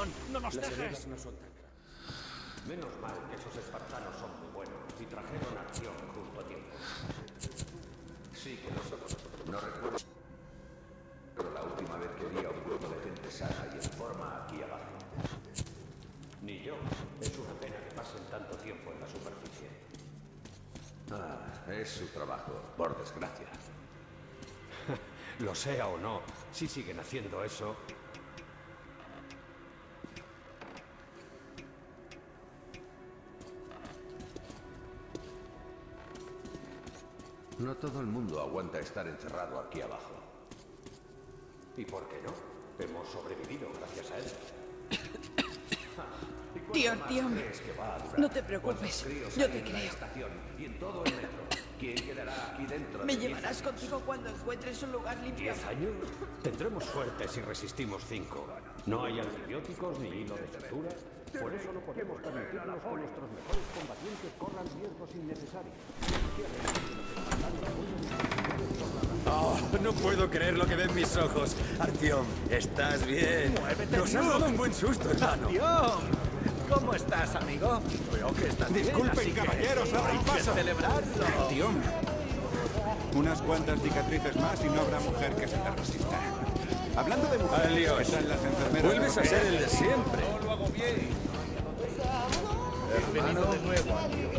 Artión! ¡No nos Las dejes! heridas no son tan graves. Menos mal que esos espartanos son muy buenos y trajeron acción justo a tiempo. Sí que nosotros. No recuerdo la última vez que vi a un grupo de gente sana y en forma aquí abajo. Ni yo. Es una pena que pasen tanto tiempo en la superficie. Es su trabajo, por desgracia. Lo sea o no, si siguen haciendo eso... No todo el mundo aguanta estar encerrado aquí abajo. ¿Y por qué no? Hemos sobrevivido gracias a él. Tío, no te preocupes, yo te creo. Y en todo el metro. ¿Quién quedará aquí dentro? Me llevarás contigo cuando encuentres un lugar limpio. ¿10 años? Tendremos suerte si resistimos 5. No hay antibióticos ni hilo de sutura. Por eso no podemos permitirnos que nuestros mejores combatientes corran riesgos innecesarios. Oh, no puedo creer lo que ven mis ojos. Artión, ¿estás bien? Nos has dado un buen susto, hermano. Artión, ¿cómo estás, amigo? Veo que estás Disculpen, caballeros, abran paso. Celebrarlo. Artión. Unas cuantas cicatrices más y no habrá mujer que se te resista. Hablando de mujeres, Alios, ¿qué tal las enfermeras? vuelves a ser el de siempre. No lo hago bien. Bienvenido de nuevo,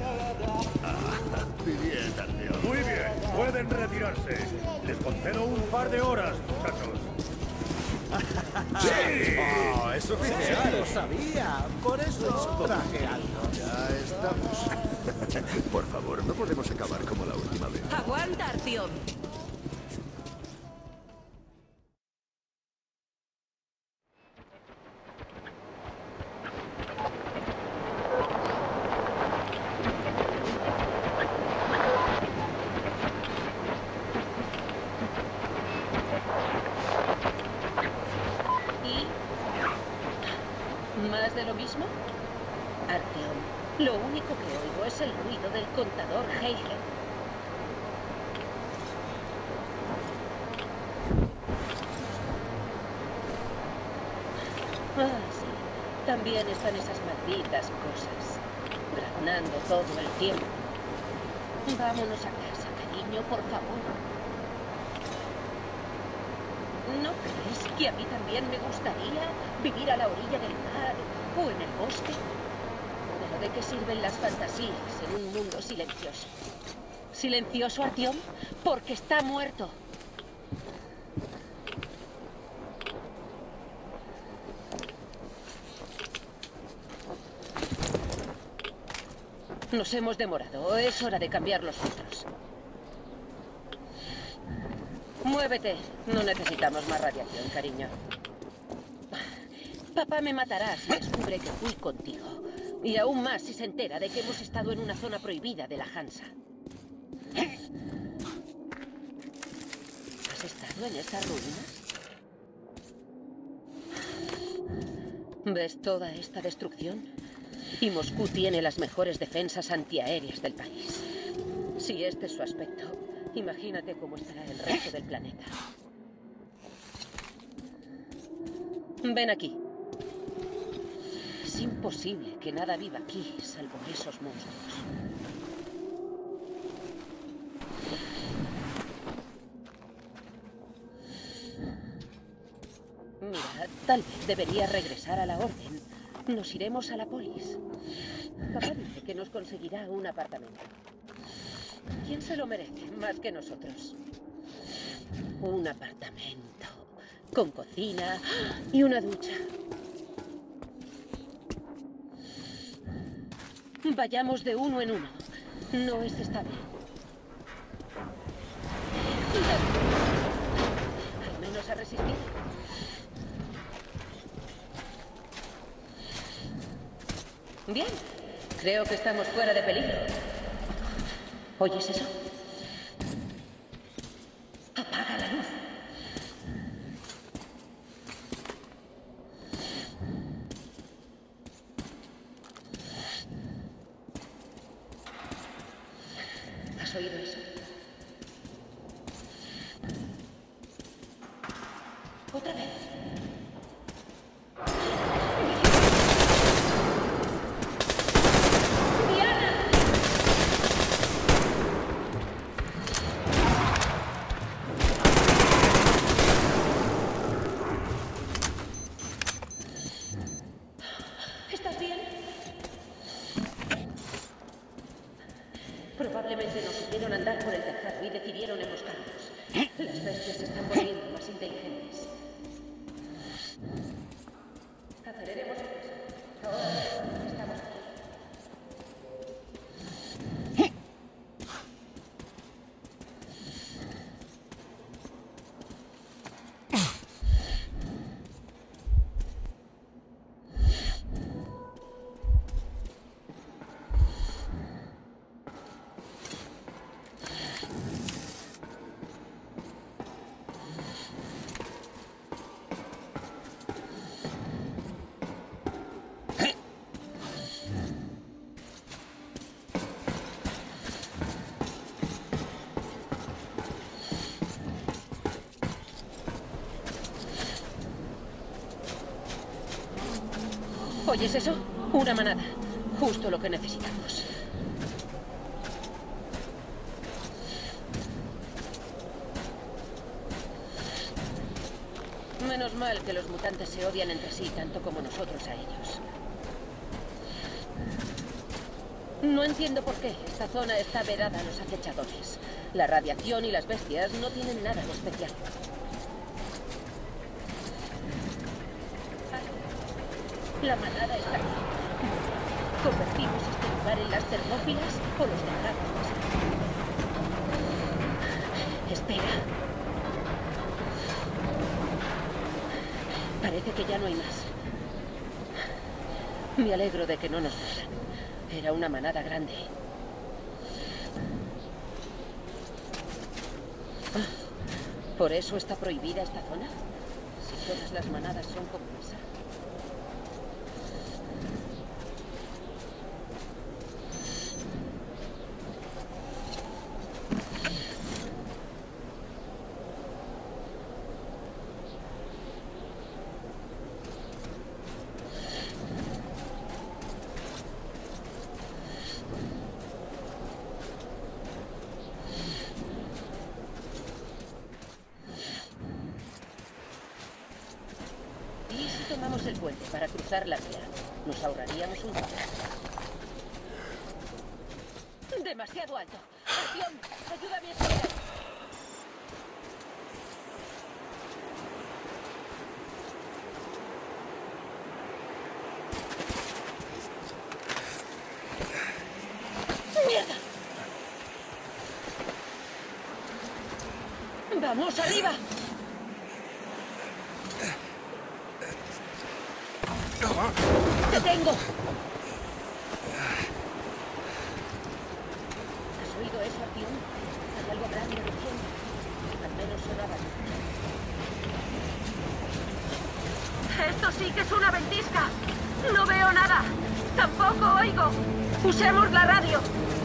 Bien, Artión. Muy bien, pueden retirarse. Les concedo un par de horas, muchachos. ¡Sí! Oh, es oficial. Lo sabía, por eso traje algo. Ya estamos. Por favor, no podemos acabar como la última vez. ¡Aguanta, Artión! ¿Más de lo mismo? Arteon, lo único que oigo es el ruido del contador Heiger. Ah, sí. También están esas malditas cosas. Graznando todo el tiempo. Vámonos a casa, cariño, por favor. ¿No crees que a mí también me gustaría vivir a la orilla del mar o en el bosque? ¿Pero de qué sirven las fantasías en un mundo silencioso? ¿Silencioso, Artión? Porque está muerto. Nos hemos demorado. Es hora de cambiar los filtros. Muévete. No necesitamos más radiación, cariño. Papá me matará si descubre que fui contigo. Y aún más si se entera de que hemos estado en una zona prohibida de la Hansa. ¿Has estado en esas ruinas? ¿Ves toda esta destrucción? Y Moscú tiene las mejores defensas antiaéreas del país. Si este es su aspecto, imagínate cómo estará el resto del planeta. Ven aquí. Es imposible que nada viva aquí, salvo esos monstruos. Mira, tal vez debería regresar a la orden. Nos iremos a la polis. Papá dice que nos conseguirá un apartamento. ¿Quién se lo merece más que nosotros? Un apartamento, con cocina y una ducha. Vayamos de uno en uno. No es estable. Al menos a resistir. Bien. Creo que estamos fuera de peligro. ¿Oyes eso? Apaga la luz. ¿Has oído eso? Otra vez. ¿Oyes eso? Una manada. Justo lo que necesitamos. Menos mal que los mutantes se odian entre sí tanto como nosotros a ellos. No entiendo por qué. Esta zona está vedada a los acechadores. La radiación y las bestias no tienen nada de especial. La manada está aquí. ¿Convertimos este lugar en las termófilas o los dejamos pasar? Espera. Parece que ya no hay más. Me alegro de que no nos vean. Era una manada grande. ¿Por eso está prohibida esta zona? Si todas las manadas son como esa. Tomamos el puente para cruzar la vía. Nos ahorraríamos un tiempo. Demasiado alto. Acción, ayúdame a esconder. ¡Mierda! ¡Vamos, arriba! ¡Te tengo! ¿Has oído eso, Artyom? Hay algo grande rugiendo. Al menos sonaba. Esto sí que es una ventisca. No veo nada. Tampoco oigo. Usemos la radio.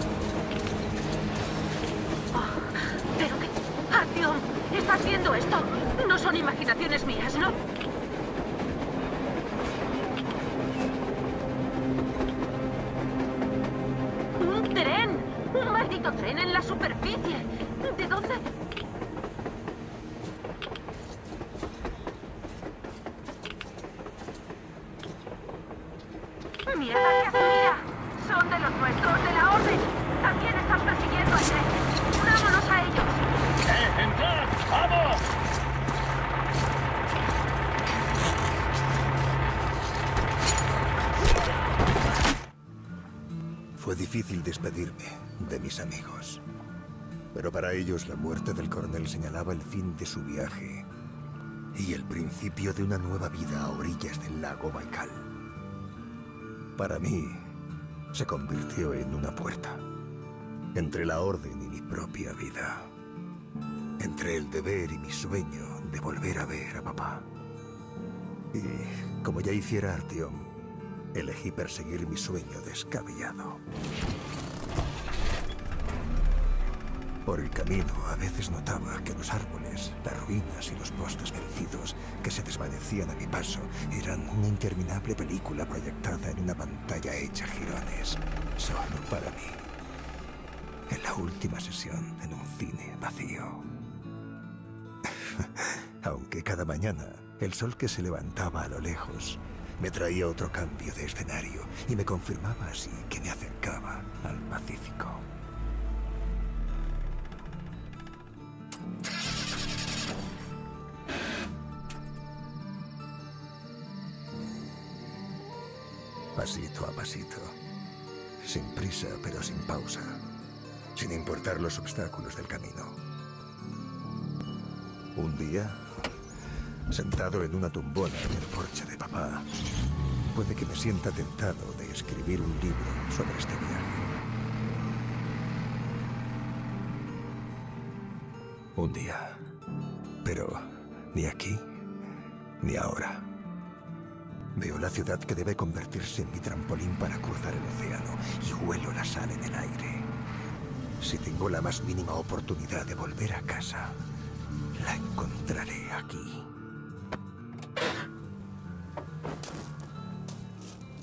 Oh, ¿pero qué? Artyom, ¿estás viendo esto? No son imaginaciones mías, ¿no? ¡Un maldito tren en la superficie! ¿De dónde? ¡Mierda, que mira! Son de los nuestros, de la Orden. También están persiguiendo al tren. ¡Unámonos a ellos! ¡Entrad! ¡Vamos! Fue difícil despedirme de mis amigos, pero para ellos la muerte del coronel señalaba el fin de su viaje y el principio de una nueva vida a orillas del lago Baikal. Para mí, se convirtió en una puerta entre la Orden y mi propia vida, entre el deber y mi sueño de volver a ver a papá. Y, como ya hiciera Artyom, elegí perseguir mi sueño descabellado. Por el camino, a veces notaba que los árboles, las ruinas y los postes vencidos que se desvanecían a mi paso eran una interminable película proyectada en una pantalla hecha jirones, solo para mí. En la última sesión, en un cine vacío. Aunque cada mañana, el sol que se levantaba a lo lejos me traía otro cambio de escenario y me confirmaba así que me acercaba al Pacífico. Pasito a pasito, sin prisa pero sin pausa, sin importar los obstáculos del camino. Un día, sentado en una tumbona en el porche de papá, puede que me sienta tentado de escribir un libro sobre este viaje. Un día, pero ni aquí ni ahora. Veo la ciudad que debe convertirse en mi trampolín para cruzar el océano y huelo la sal en el aire. Si tengo la más mínima oportunidad de volver a casa, la encontraré aquí.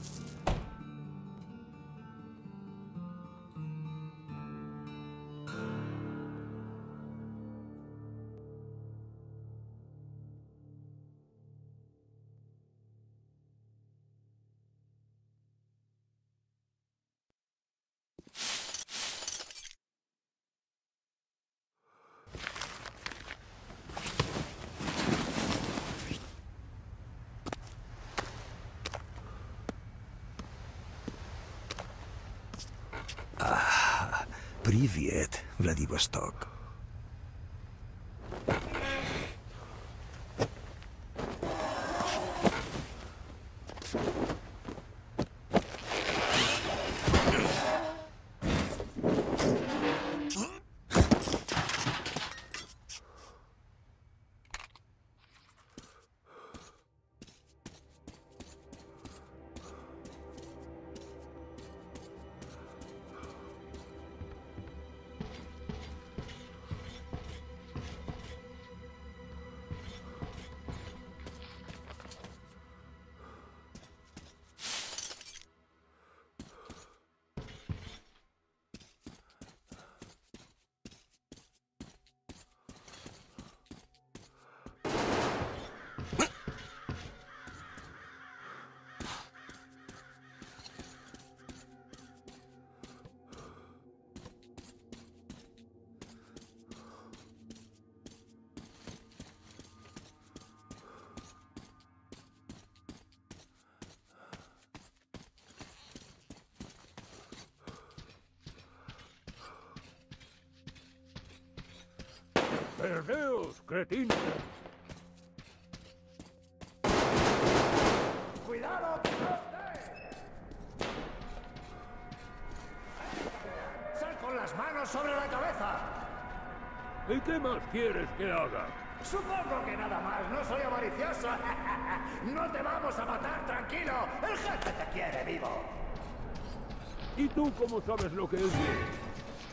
Privyet, Vladivostok. ¡Perdeos, cretino! ¡Cuidado, poste! ¡Sal con las manos sobre la cabeza! ¿Y qué más quieres que haga? Supongo que nada más, no soy avaricioso. No te vamos a matar, tranquilo. El jefe te quiere vivo. ¿Y tú cómo sabes lo que es bien?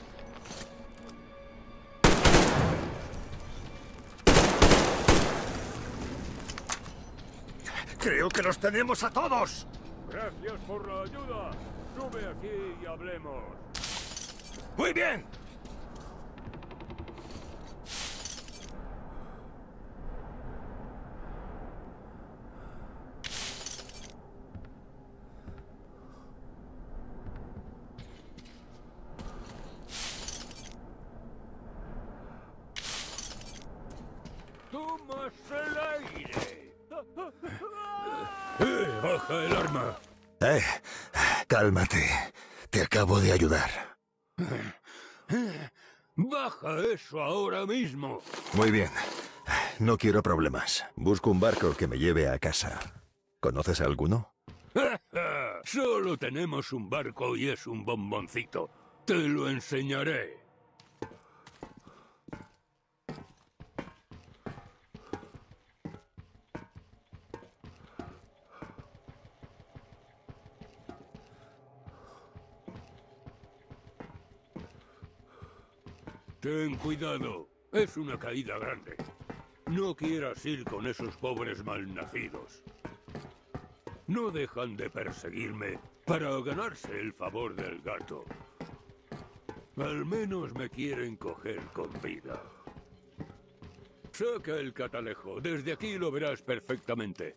¡Creo que los tenemos a todos! Gracias por la ayuda. Sube aquí y hablemos. ¡Muy bien! ¡Tomas el aire! ¡Baja el arma! Cálmate. Te acabo de ayudar. ¡Baja eso ahora mismo! Muy bien. No quiero problemas. Busco un barco que me lleve a casa. ¿Conoces alguno? Solo tenemos un barco y es un bomboncito. Te lo enseñaré. Ten cuidado. Es una caída grande. No quieras ir con esos pobres malnacidos. No dejan de perseguirme para ganarse el favor del gato. Al menos me quieren coger con vida. Saca el catalejo. Desde aquí lo verás perfectamente.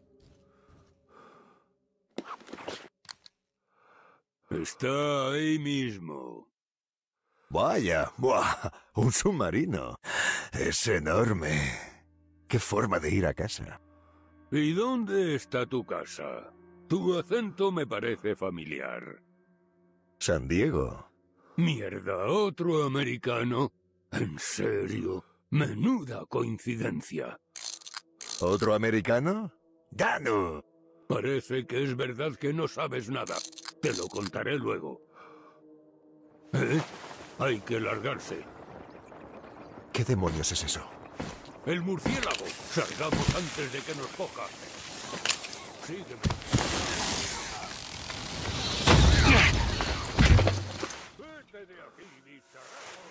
Está ahí mismo. Vaya, ¡buah! Un submarino. Es enorme. ¿Qué forma de ir a casa? ¿Y dónde está tu casa? Tu acento me parece familiar. San Diego. Mierda, ¿otro americano? ¿En serio? Menuda coincidencia. ¿Otro americano? ¡Danu! Parece que es verdad que no sabes nada. Te lo contaré luego. ¿Eh? Hay que largarse. ¿Qué demonios es eso? ¡El murciélago! ¡Salgamos antes de que nos coja! Sígueme. ¡Vete de aquí, bicharraco!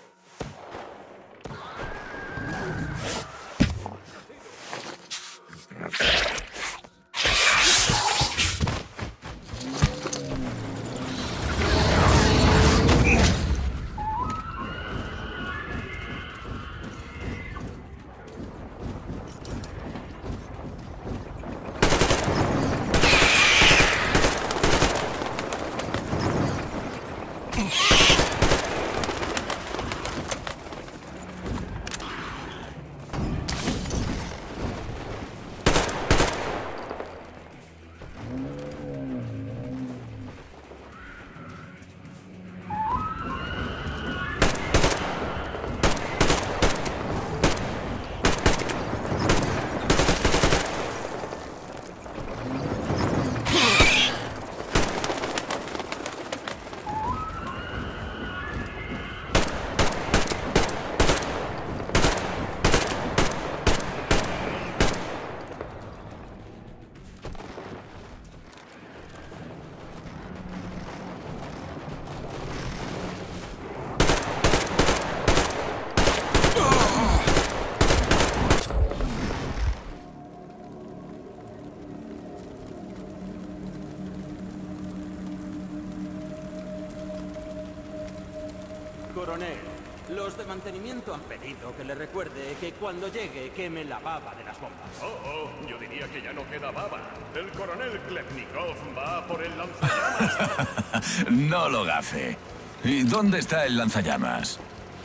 Coronel, los de mantenimiento han pedido que le recuerde que cuando llegue queme la baba de las bombas. Yo diría que ya no queda baba. El coronel Klepnikov va por el lanzallamas. No lo gafe. ¿Y dónde está el lanzallamas?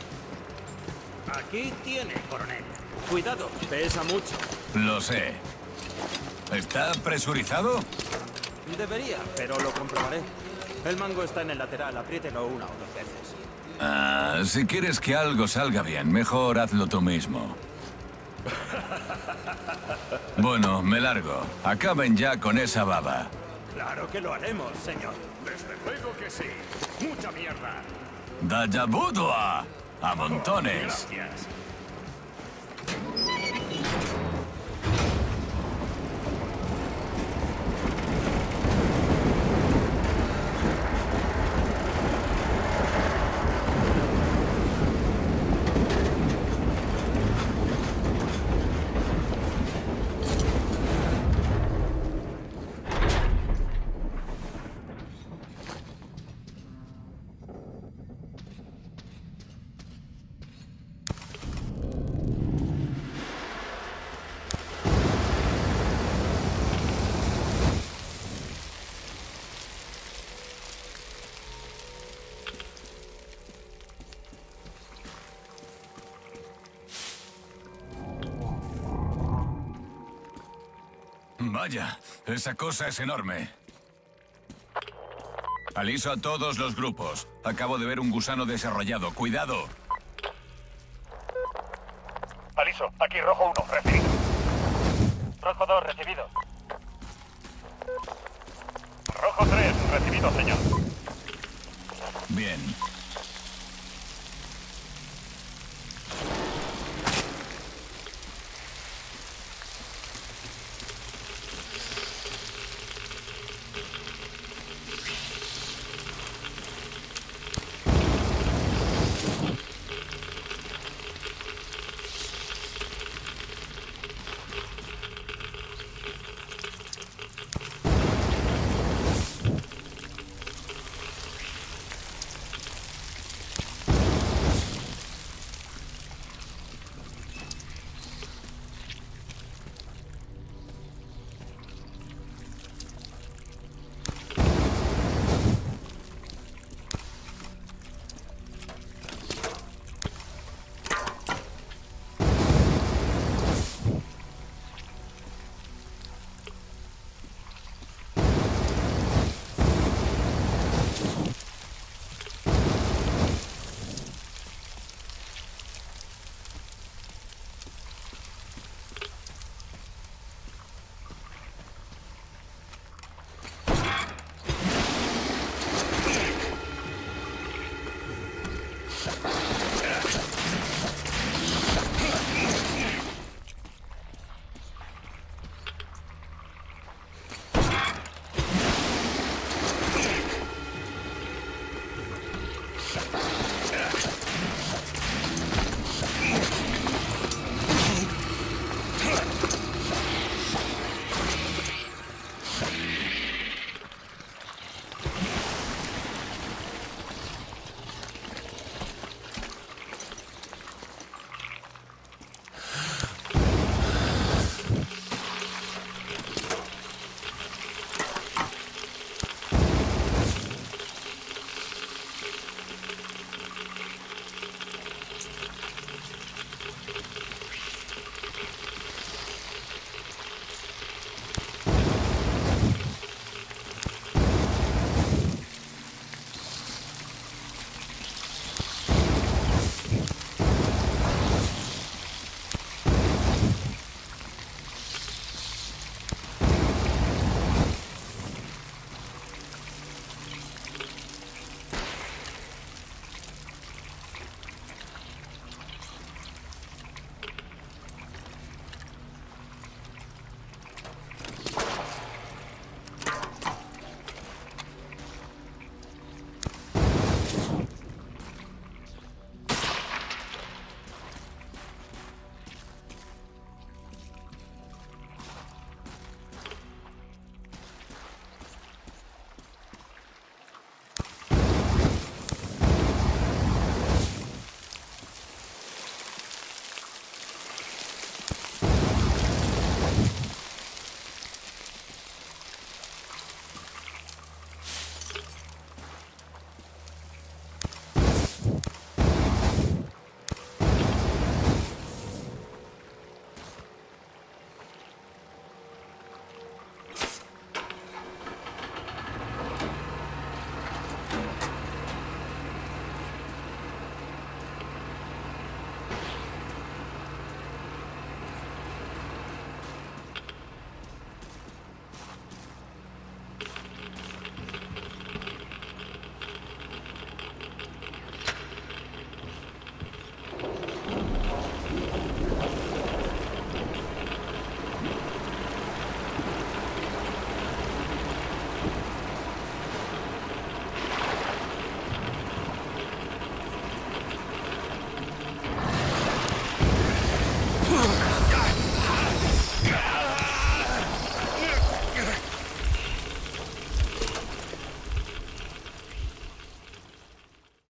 Aquí tiene, coronel. Cuidado, pesa mucho. Lo sé. ¿Está presurizado? Debería, pero lo comprobaré. El mango está en el lateral, apriételo 1 o 2 veces. Ah, si quieres que algo salga bien, mejor hazlo tú mismo. Bueno, me largo. Acaben ya con esa baba. Claro que lo haremos, señor. Desde luego que sí. Mucha mierda. ¡Daya Budua! ¡A montones! Gracias. Vaya, esa cosa es enorme. Aliso a todos los grupos. Acabo de ver un gusano desarrollado. ¡Cuidado! Aliso, aquí Rojo 1, recibido. Rojo 2, recibido. Rojo 3, recibido, señor. Bien.